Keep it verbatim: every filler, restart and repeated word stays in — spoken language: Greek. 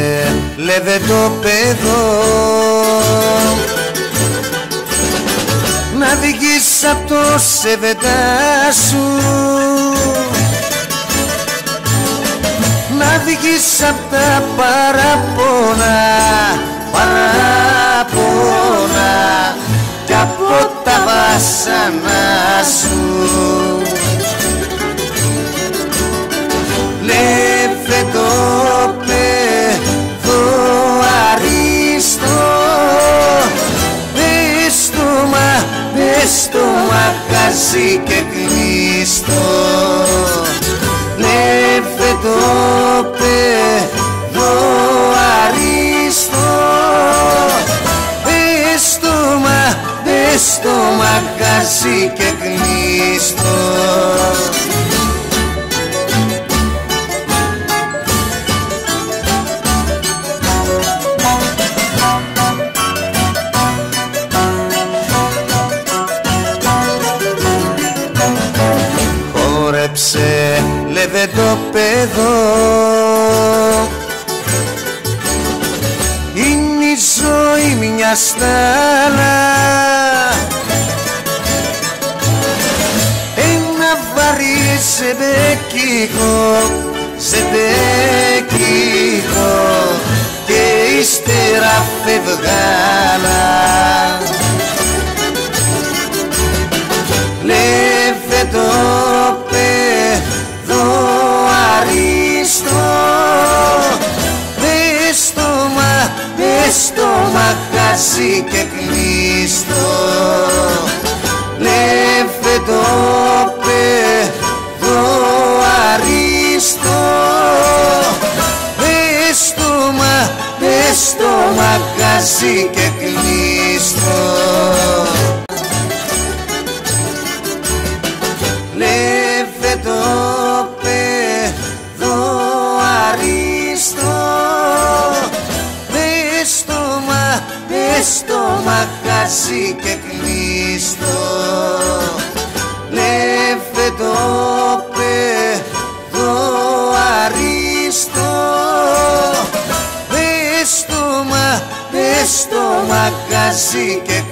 λεβεντοπέδο να βγεις απ' το σεβεντά σου, να βγεις απ' τα παραπόνα, παραπόνα κι από τα βάσανα σου. Λεβεντοπέδο αριστό, πες το μα, πες το μαγαζί και κλείστο. Λεβεντοπέδο αριστό, πες το μα, πες το μαγαζί και κλείστο. Χόρεψε λεβεντοπέδο, είναι η ζωή μια στάλα, ένα βαρύ ζεμπεκίκο, ζεμπεκίκο και ύστερα φευγάλα. Λεβεντοπέδο αριστό, πες το μα, πες το μαγαζί και κλείστο. Λεβεντοπέδο αριστό, πες το μα, πες το μαγαζί και κλείστο. Λεβεντοπέδο αριστό, πες το μα, πες το μαγαζί και κλείστο. Λεβεντοπέδο αριστό, πες το μα, πες το μαγαζί και